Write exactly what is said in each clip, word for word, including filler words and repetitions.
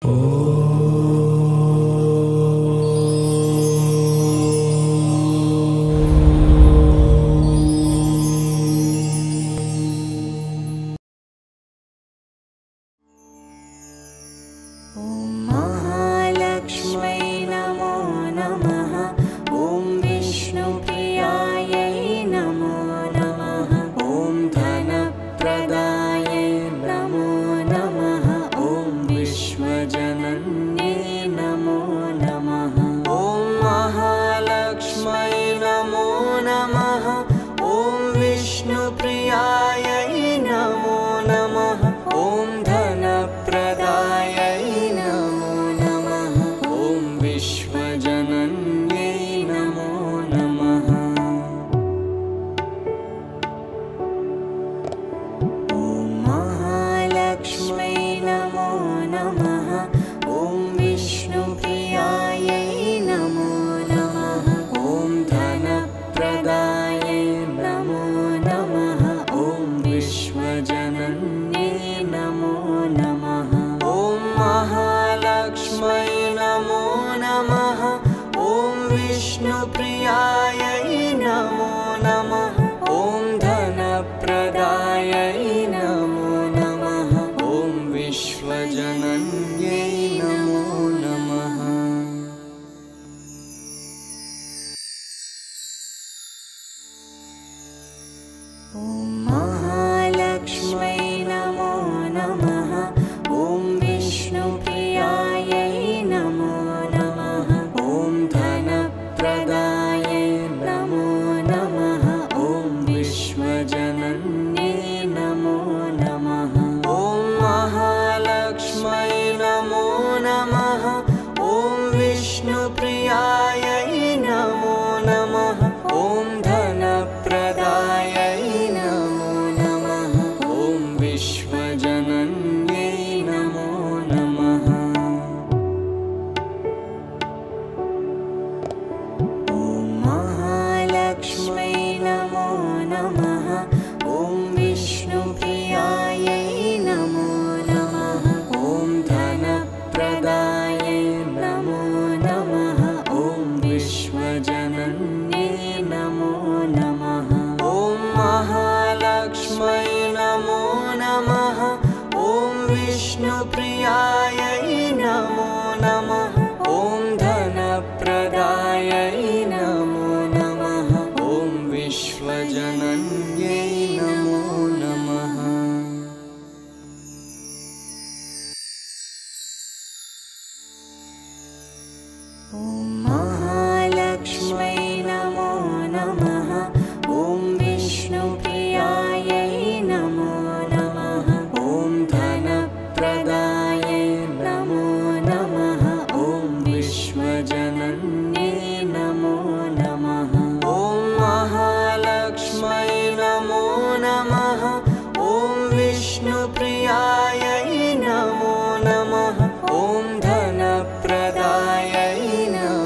नमो नमः। ॐ धनप्रदायै नमो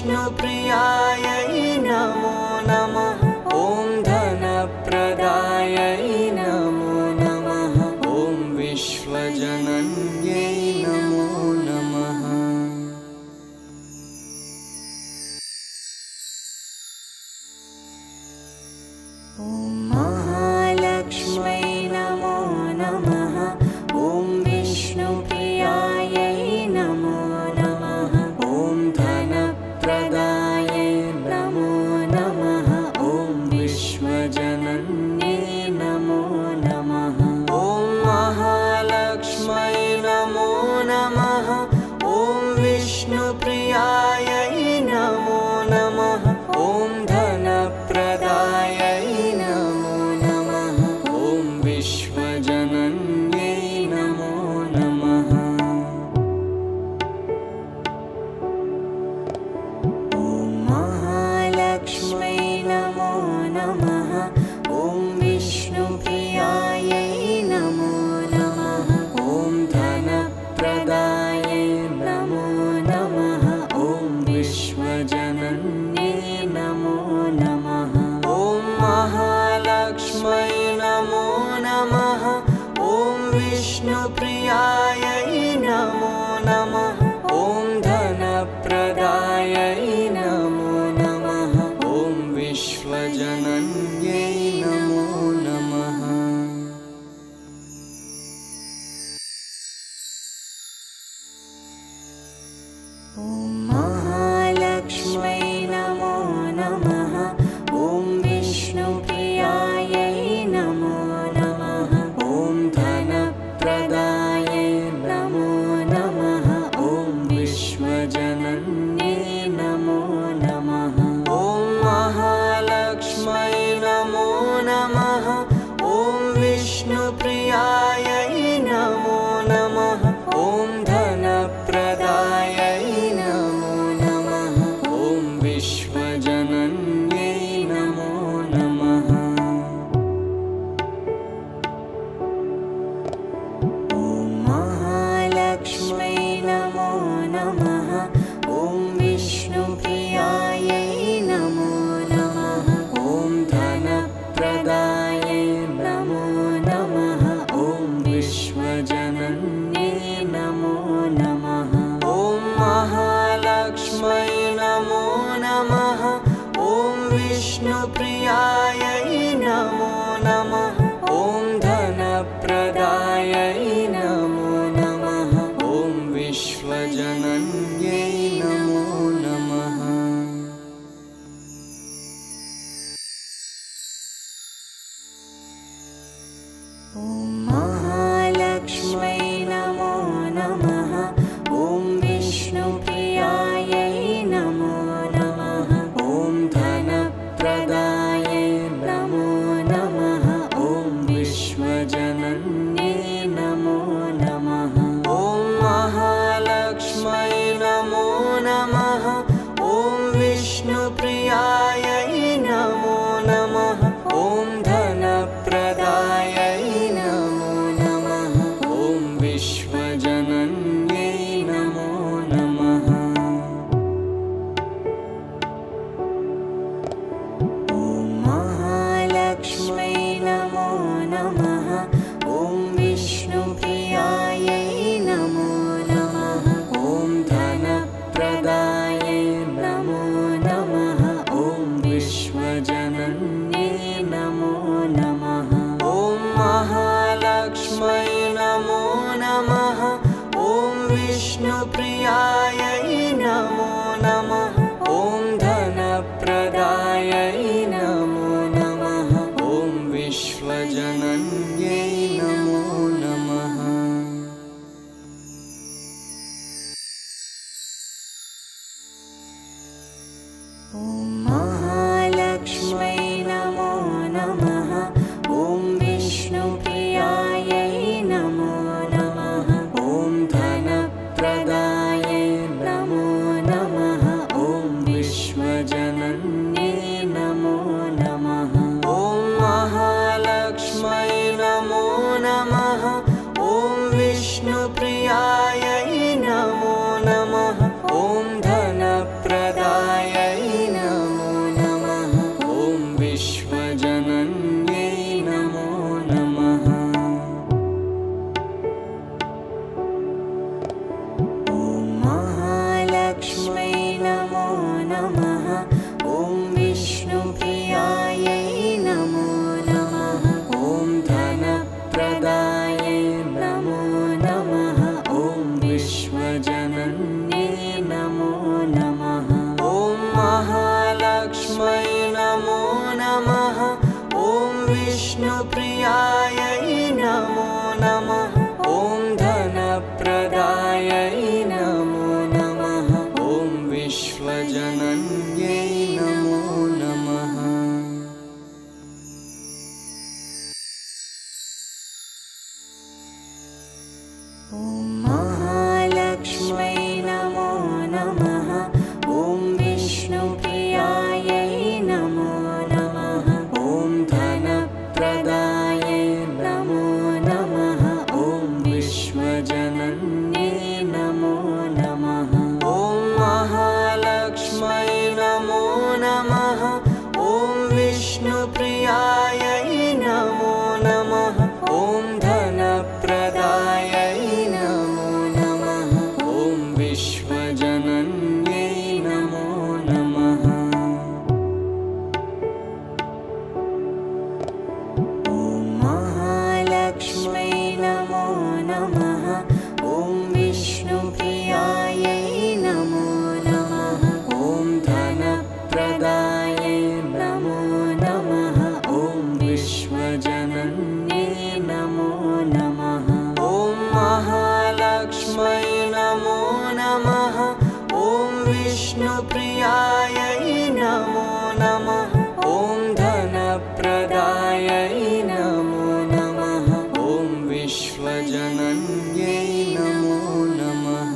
विष्णुप्रियायै नमो नमः। ॐ धनप्रदायै नमो नमः। ॐ विश्वजनन्यै नमो नमः। ॐ महालक्ष्म्यै नमो नमः। ॐ विष्णुप्रियायै नमो नमः। ॐ धनप्रदायै नमो नमः। ॐ विश्वजनन्यै नमो नमः। ॐ महालक्ष्म्यै नमो नमः। ॐ विष्णुप्रियायै नमो नमः। ॐ धनप्रदायै नमो नमः। ॐ विश्वजनन्यै नमो नमः। ॐ महालक्ष्म्यै नमो नमः। ॐ विष्णुप्रियायै नमो नमः। ॐ धनप्रदायै नमो नमः। ॐ विश्वजनन्यै नमो नमः। ॐ महालक्ष्म्यै नमो नमः। ॐ विष्णुप्रियायै नमो नमः। ॐ धनप्रदायै नमो नमः। ॐ विश्वजनन्यै नमो नमः। ॐ महालक्ष्म्यै नमो नमः। ॐ विष्णुप्रियायै नमो नमः। ॐ धनप्रदायै नमो नमः। ॐ विश्वजनन्यै नमो नमः। ॐ महालक्ष्म्यै नमो नमः। ॐ विष्णुप्रियायै नमो नमः। ॐ धनप्रदायै नमो नमः। ॐ विश्वजनन्यै नमो नमः। ॐ महालक्ष्म्यै नमो नमः। ॐ विष्णुप्रियायै नमो नमः। ॐ धनप्रदायै नमो नमः। ॐ विश्वजनन्यै नमो नमः। ॐ महालक्ष्म्यै नमो नमः। ॐ विष्णुप्रियायै नमो नमः। ॐ धनप्रदायै नमो नमः। ॐ विश्वजनन्यै नमो नमः। ॐ महालक्ष्म्यै नमो नमः। ॐ विष्णुप्रियायै नमो नमः। ॐ धनप्रदायै नमो नमः। ॐ विश्वजनन्यै नमो नमः। ॐ महालक्ष्म्यै नमो नमः। ॐ विष्णुप्रियायै नमो नमः। ॐ धनप्रदायै नमो नमः। ॐ विश्वजनन्यै नमो नमः। ॐ महालक्ष्म्यै नमो नमः। ॐ विष्णुप्रियायै नमो नमः। ॐ धनप्रदायै नमो नमः। ॐ विश्वजनन्यै नमो नमः। ॐ महालक्ष्म्यै नमो नमः। ॐ विष्णुप्रियायै नमो नमः। ॐ धनप्रदायै नमो नमः। ॐ विश्वजनन्यै नमो नमः। ॐ महालक्ष्म्यै नमो नमः। ॐ विष्णुप्रियायै नमो नमः। ॐ धनप्रदायै नमो नमः। ॐ विश्वजनन्यै नमो नमः। ॐ महालक्ष्म्यै नमो नमः। ॐ विष्णुप्रियायै नमो नमः। ॐ धनप्रदायै विश्वजनन्यै नमो नमः। ॐ महालक्ष्म्यै नमो नमः। ॐ विष्णुप्रियायै नमो नमः। ॐ धनप्रदायै नमो नमः। ॐ विश्वजनन्यै नमो नमः। ॐ महालक्ष्म्यै नमो नमः। ॐ विष्णुप्रियायै नमो नमः। ॐ धनप्रदायै नमो नमः। ॐ विश्वजनन्यै नमो नमः। ॐ महालक्ष्म्यै नमो नमः। ॐ विष्णुप्रियायै नमो नमः। ॐ धनप्रदायै नमो नमः। ॐ विश्वजनन्यै नमो नमः। ॐ महालक्ष्म्यै नमो नमः। ॐ विष्णुप्रियायै नमो नमः। ॐ धनप्रदायै नमो नमः। ॐ विश्वजनन्यै नमो नमः।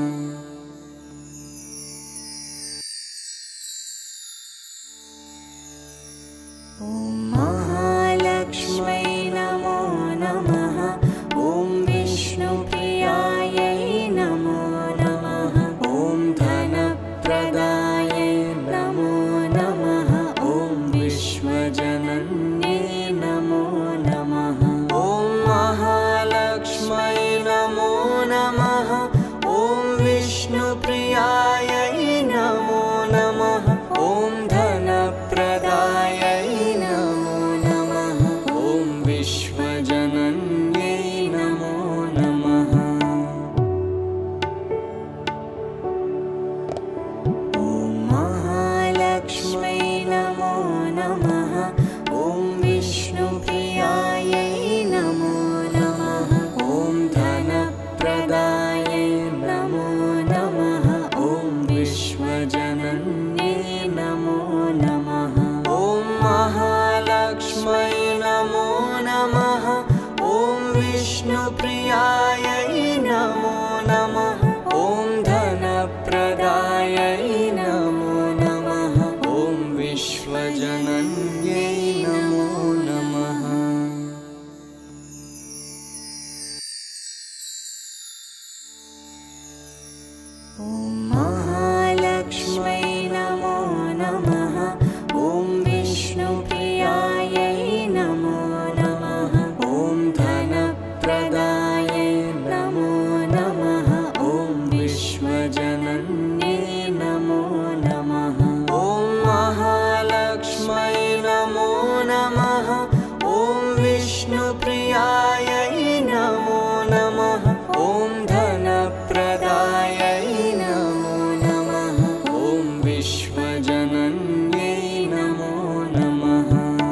ॐ महालक्ष्म्यै नमो नमः। ॐ विष्णुप्रियायै नमो नमः। ॐ धनप्रदायै नमो नमः। ॐ विश्वजनन्यै नमो नमः। ॐ महालक्ष्म्यै नमो नमः। ॐ विष्णुप्रियायै नमो नमः। ॐ धनप्रदायै नमो नमः। ॐ विश्वजनन्यै नमो नमः। ॐ महालक्ष्म्यै नमो नमः। ॐ विष्णुप्रियायै नमो नमः। ॐ धनप्रदायै नमो नमः। ॐ विश्वजनन्यै नमो नमः। ॐ महालक्ष्म्यै नमो नमः। ॐ विष्णुप्रियायै नमो नमः। ॐ धनप्रदायै नमो नमः। ॐ विश्वजनन्यै नमो नमः। ॐ महालक्ष्म्यै नमो नमः। ॐ विष्णुप्रियायै नमो नमः। ॐ धनप्रदायै नमो नमः। ॐ विश्वजनन्यै नमो नमः। ॐ महालक्ष्म्यै नमो नमः। ॐ विष्णुप्रियायै नमो नमः। ॐ धनप्रदायै नमो नमः। ॐ विश्वजनन्यै नमो नमः।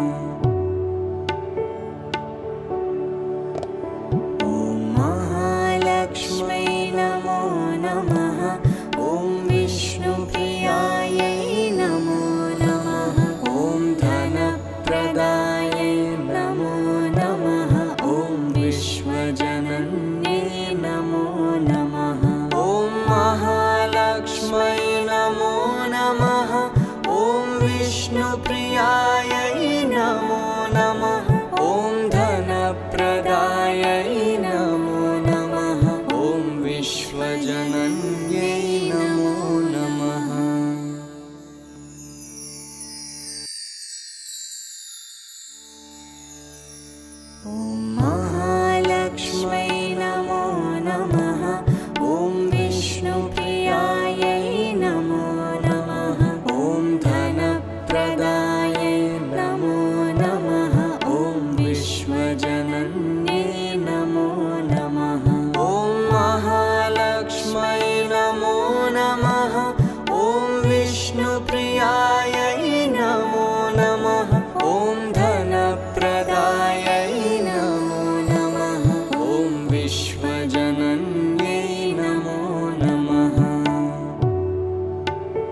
ॐ महालक्ष्म्यै नमो नमः। ॐ विष्णुप्रियायै नमो नमः। ॐ धनप्रदायै नमो नमः। ॐ विश्वजनन्यै नमो नमः। ॐ महालक्ष्म्यै नमो नमः। ॐ विष्णुप्रियायै नमो नमः। ॐ धनप्रदायै नमो नमः। ॐ विश्वजनन्यै नमो नमः। ॐ महालक्ष्म्यै नमो नमः। ॐ विष्णुप्रियायै नमो नमः। ॐ धनप्रदायै नमो नमः। ॐ विश्वजनन्यै नमो नमः। ॐ महालक्ष्म्यै नमो नमः। ॐ विष्णुप्रियायै नमो नमः। ॐ धनप्रदायै नमो नमः। ॐ विश्वजनन्यै नमो नमः। ॐ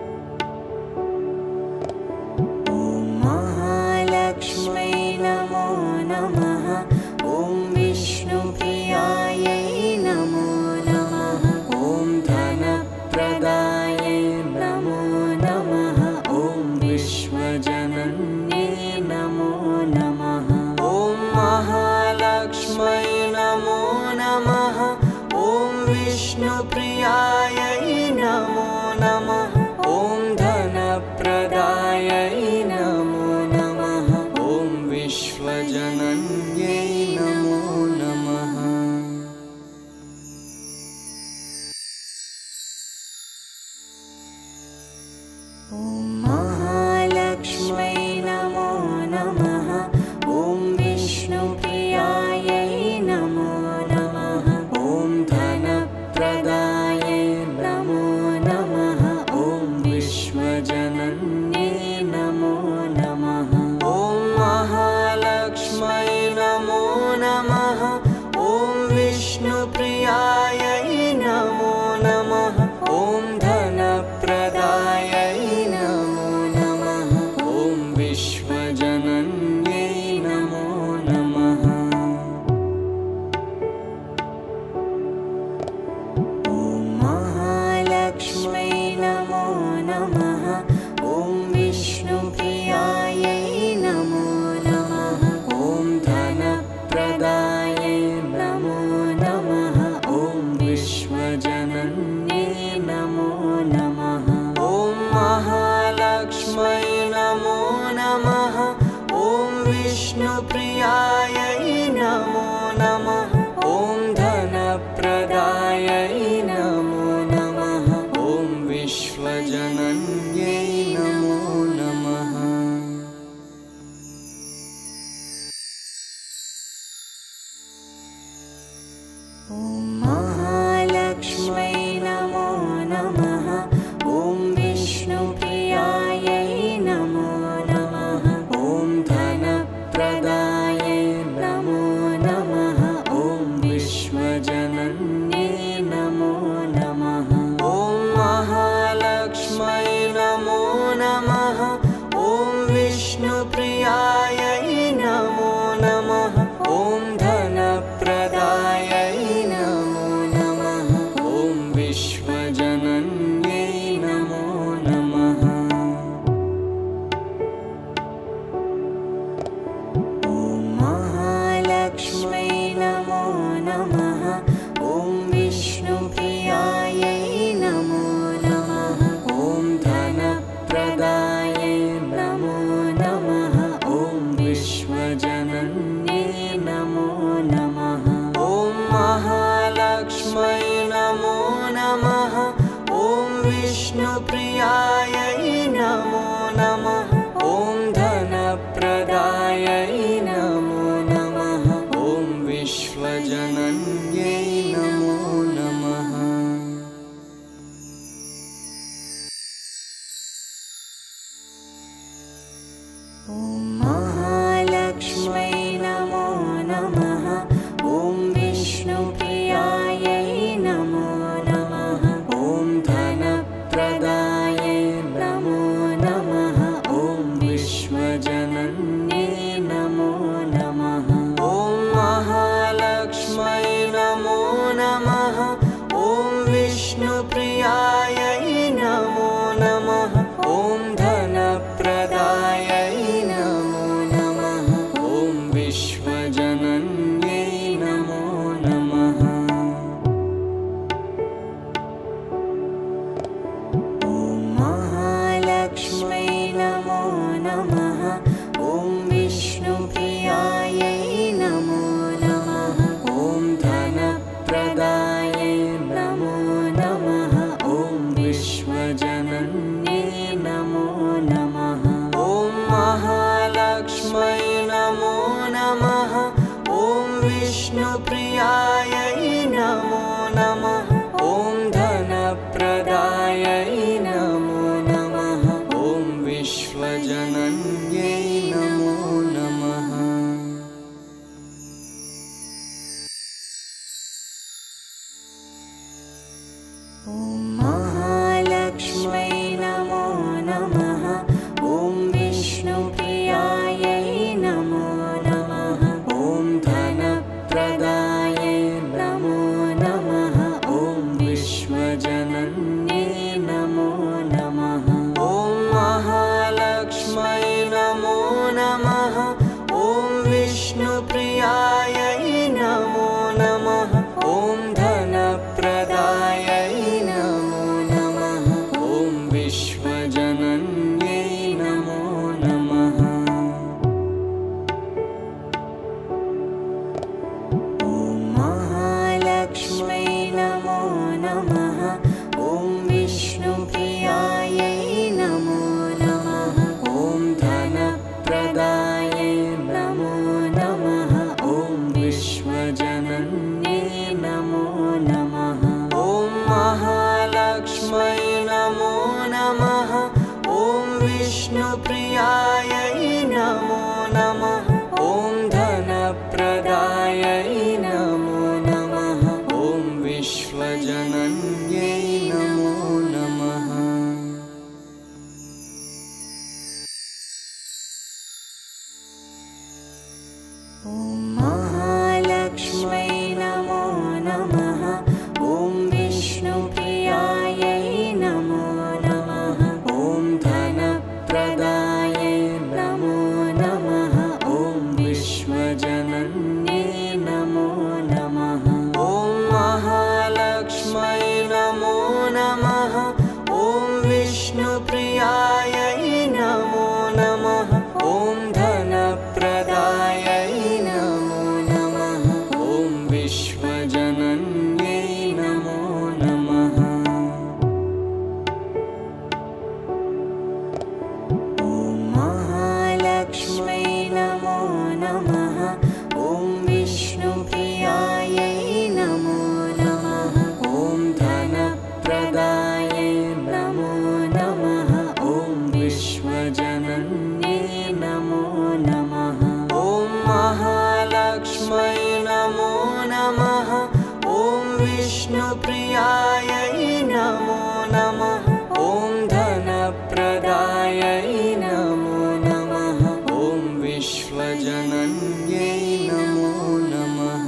ॐ महालक्ष्मै नमो नमः। ॐ विष्णुप्रियायै नमो नमः। ॐ धनप्रदायै नमो नमः। ॐ विश्वजनन्यै नमो नमः। ॐ महालक्ष्मै नमो नमः। ॐ विष्णुप्रियायै नमो नमः। ॐ धनप्रदायै नमो नमः। ॐ विश्वजनन्यै नमो नमः। ॐ महालक्ष्मै नमो नमः। ॐ विष्णुप्रियायै नमो नमः। ॐ धनप्रदायै नमो नमः। ॐ विश्वजनन्यै नमो नमः। ॐ महालक्ष्मै नमो नमः। ॐ विष्णुप्रियायै नमो नमः। ॐ धनप्रदायै नमो नमः। ॐ विश्वजनन्यै नमो नमः। ॐ महालक्ष्मै नमो नमः। ॐ विष्णुप्रियायै नमो नमः। ॐ धनप्रदायै नमो नमः। ॐ विश्वजनन्यै नमो नमः। ॐ महालक्ष्मै नमो नमः। ॐ विष्णुप्रियायै नमो नमः। ॐ धनप्रदायै नमो नमः। ॐ विश्वजनन्यै नमो नमः। ॐ महालक्ष्मै नमो नमः। ॐ विष्णुप्रियायै नमो नमः। ॐ धनप्रदायै नमो नमः। ॐ विश्वजनन्यै नमो नमः। ॐ महालक्ष्मै नमो नमः। ॐ विष्णुप्रियायै नमो नमः। ॐ धनप्रदायै नमो नमः। ॐ विश्वजनन्यै नमो नमः। ॐ महालक्ष्मै नमो नमः। ॐ विष्णुप्रियायै नमो नमः। ॐ धनप्रदायै नमो नमः। ॐ विश्वजनन्यै नमो नमः। ॐ महालक्ष्मै नमो नमः। ॐ विष्णुप्रियायै नमो नमः। ॐ धनप्रदायै नमो नमः। ॐ विश्वजनन्यै नमो नमः। ॐ महालक्ष्मै नमो नमः। ॐ विष्णुप्रियायै नमो नमः। ॐ धनप्रदायै नमो नमः। ॐ विश्वजनन्यै नमो नमः। ॐ महालक्ष्मै नमो नमः। ॐ विष्णुप्रियायै नमो नमः। ॐ धनप्रदायै नमो नमः। ॐ विश्वजनन्यै विष्णुप्रियायै नमो नमः। ॐ धनप्रदायै नमो नमः। ॐ विश्वजनन्यै नमो नमः। ॐ महालक्ष्म्यै नमो नमः। ॐ विष्णुप्रियायै नमो नमः। ॐ धनप्रदायै नमो नमः। ॐ विश्वजनन्यै नमो नमः। ॐ महालक्ष्म्यै नमो नमः। ॐ विष्णुप्रियायै नमो नमः। ॐ धनप्रदायै नमो नमः। ॐ विश्वजनन्यै नमो नमः। ॐ महालक्ष्म्यै नमो नमः। ॐ विष्णुप्रियायै नमो नमः। ॐ धनप्रदायै नमो नमः। ॐ विश्वजनन्यै नमो नमः। ॐ महालक्ष्म्यै नमो नमः। ॐ विष्णुप्रियायै नमो नमः। ॐ धनप्रदायै नमो नमः। ॐ विश्वजनन्यै नमो नमः।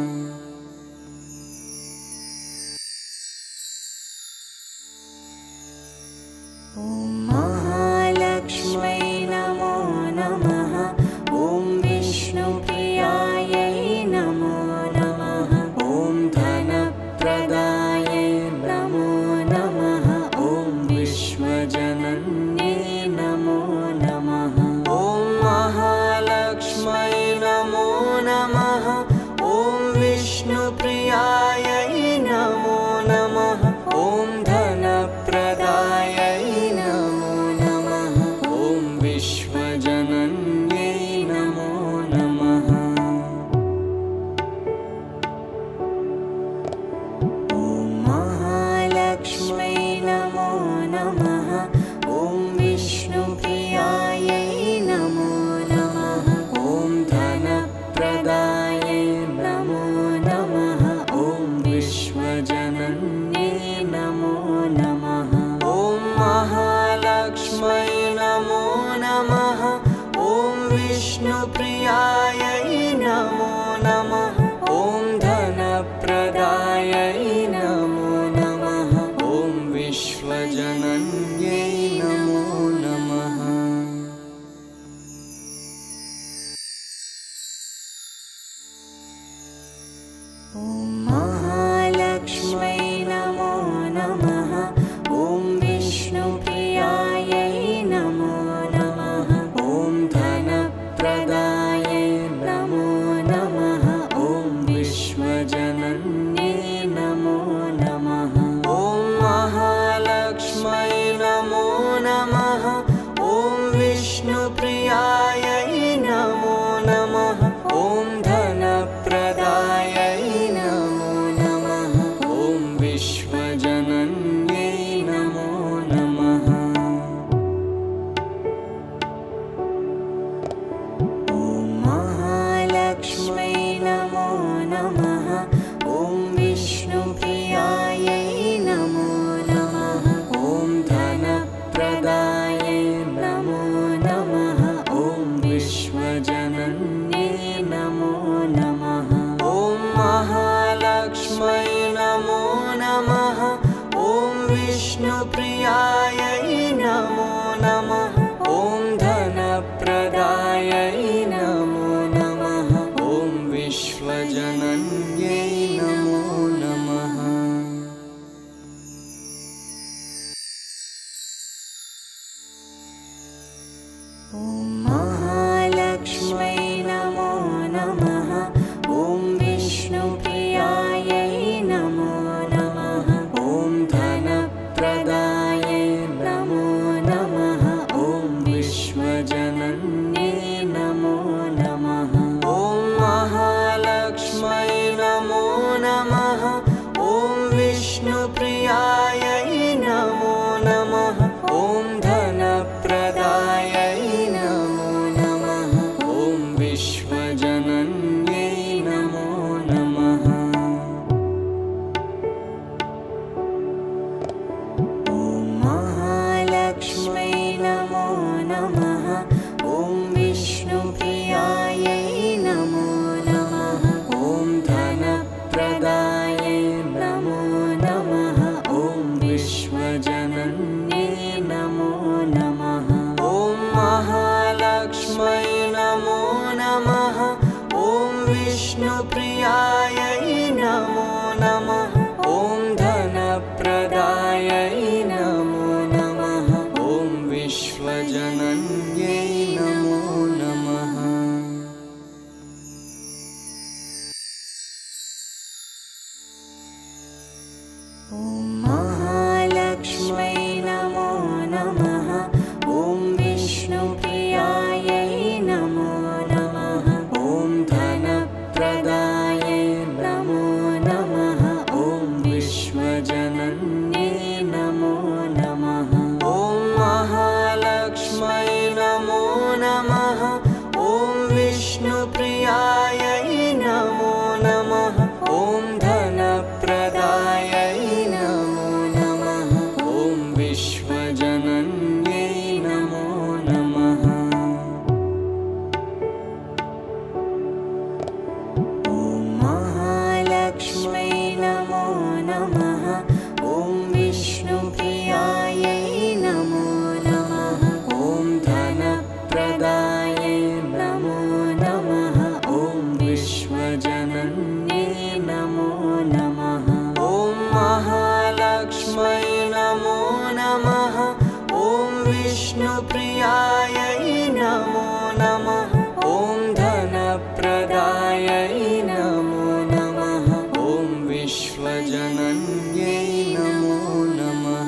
ॐ महालक्ष्म्यै नमो नमः। ॐ विष्णुप्रियायै नमो नमः। ॐ धनप्रदायै नमो नमः। ॐ विश्वजनन्यै नमो नमः। ॐ महालक्ष्म्यै नमो नमः। ॐ विष्णुप्रियायै नमो नमः। ॐ धनप्रदायै नमो नमः। ॐ विश्वजनन्यै नमो नमः। ॐ महालक्ष्म्यै नमो नमः। ॐ विष्णुप्रियायै नमो नमः। ॐ धनप्रदायै नमो नमः। ॐ विश्वजनन्यै नमो नमः। ॐ महालक्ष्म्यै नमो नमः। ॐ विष्णुप्रियायै नमो नमः। ॐ धनप्रदायै नमो नमः। ॐ विश्वजनन्यै नमो नमः। ॐ महालक्ष्म्यै नमो नमः। ॐ विष्णुप्रियायै नमो नमः। ॐ धनप्रदायै नमो नमः। ॐ विश्वजनन्यै नमो नमः। ॐ महालक्ष्म्यै नमो नमः। ॐ विष्णुप्रियायै नमो नमः। ॐ धनप्रदायै नमो नमः। ॐ विश्वजनन्यै नमो नमः। ॐ महालक्ष्म्यै नमो नमः। ॐ विष्णुप्रियायै नमो नमः। ॐ धनप्रदायै नमो नमः। ॐ विश्वजनन्यै नमो नमः। ॐ महालक्ष्म्यै नमो नमः। ॐ विष्णुप्रियायै नमो नमः। ॐ धनप्रदायै नमो नमः। ॐ विश्वजनन्यै नमो नमः। ॐ महालक्ष्म्यै नमो नमः। ॐ विष्णुप्रियायै नमो नमः। ॐ धनप्रदायै नमो नमः। ॐ विश्वजनन्यै नमो नमः। ॐ महालक्ष्म्यै नमो नमः। ॐ विष्णुप्रियायै नमो नमः। ॐ धनप्रदायै विष्णुप्रियायै नमो नमः। ॐ धनप्रदायै नमो नमः। ॐ विश्वजनन्यै नमो नमः।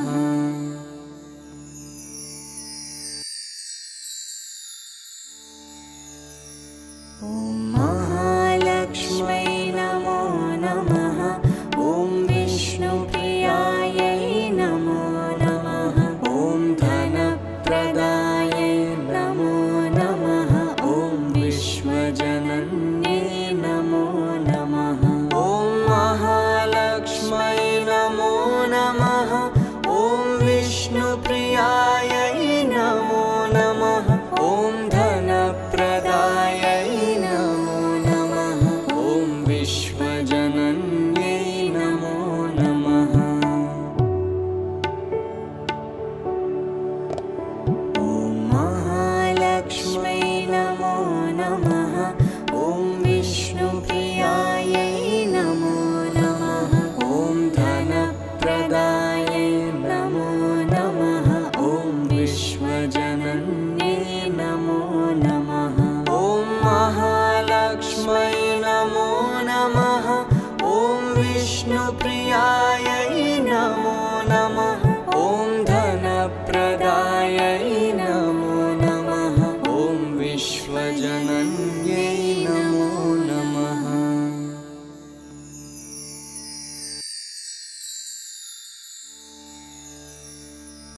ॐ महालक्ष्म्यै नमो नमः। ॐ विष्णुप्रियायै नमो नमः। ॐ धनप्रदायै नमो नमः। ॐ विश्वजनन्यै नमो नमः। ॐ महालक्ष्म्यै नमो नमः। ॐ विष्णुप्रियायै नमो नमः। ॐ धनप्रदायै नमो नमः। ॐ विश्वजनन्यै नमो नमः। ॐ महालक्ष्म्यै नमो नमः। ॐ विष्णुप्रियायै नमो नमः। ॐ धनप्रदायै नमो नमः। ॐ विश्वजनन्यै नमो नमः। ॐ महालक्ष्म्यै नमो नमः। ॐ विष्णुप्रियायै नमो नमः। ॐ धनप्रदायै